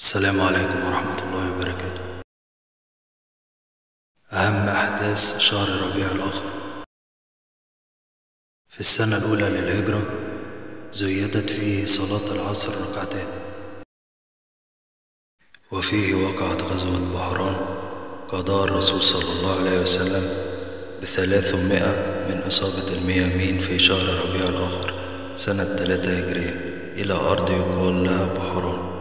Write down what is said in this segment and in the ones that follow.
السلام عليكم ورحمة الله وبركاته. أهم أحداث شهر ربيع الآخر. في السنة الأولى للهجرة زيدت فيه صلاة العصر ركعتين، وفيه وقعت غزوة بحران قضاها الرسول صلى الله عليه وسلم ب300 من إصابة الميامين في شهر ربيع الآخر سنة 3 هجرية إلى أرض يقال لها بحران،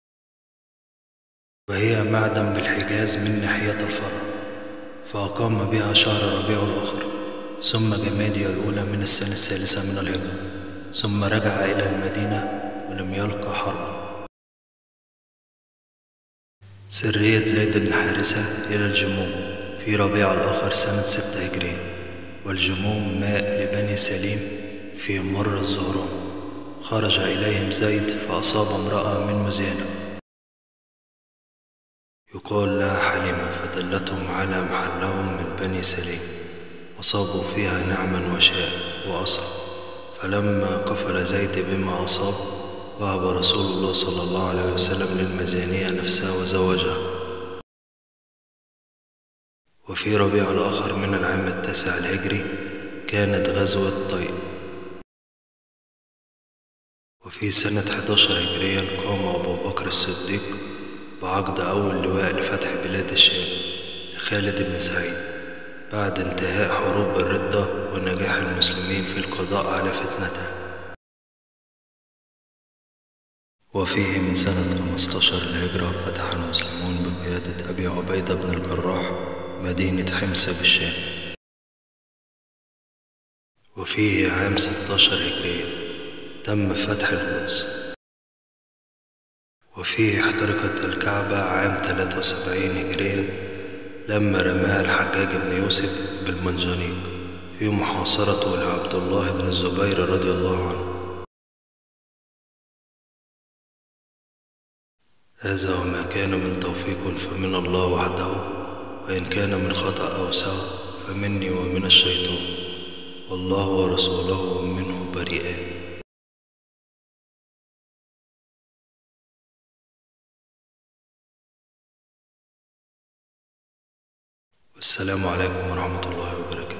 وهي معدن بالحجاز من ناحية الفرع، فأقام بها شهر ربيع الآخر ثم جمادي الأولى من السنة الثالثة من الهجرة، ثم رجع إلى المدينة ولم يلقى حربا. سرية زيد بن حارثة إلى الجموم في ربيع الآخر سنة 6 هجرية، والجموم ماء لبني سليم في مر الزهران. خرج إليهم زيد فأصاب امرأة من مزينة يقال لها حليمة، فدلتهم على محلهم من بني سليم، أصابوا فيها نعما وشاء وأصل. فلما قفل زيد بما أصاب وهب رسول الله صلى الله عليه وسلم للمزانية نفسها وزوجها. وفي ربيع الآخر من العام 9 الهجري كانت غزوة طيء. وفي سنة 11 هجريا قام أبو بكر الصديق بعقد أول لواء لفتح بلاد الشام لخالد بن سعيد بعد انتهاء حروب الردة ونجاح المسلمين في القضاء على فتنتها. وفيه من سنة 15 الهجرة فتح المسلمون بقيادة أبي عبيدة بن الجراح مدينة حمص بالشام. وفيه عام 16 هجريا تم فتح القدس. وفيه احترقت الكعبة عام 73 هجريا لما رماها الحجاج بن يوسف بالمنجنيق في محاصرته لعبد الله بن الزبير رضي الله عنه. هذا وما كان من توفيق فمن الله وحده، وإن كان من خطأ أو سهو فمني ومن الشيطان، والله ورسوله منه بريئان. والسلام عليكم ورحمة الله وبركاته.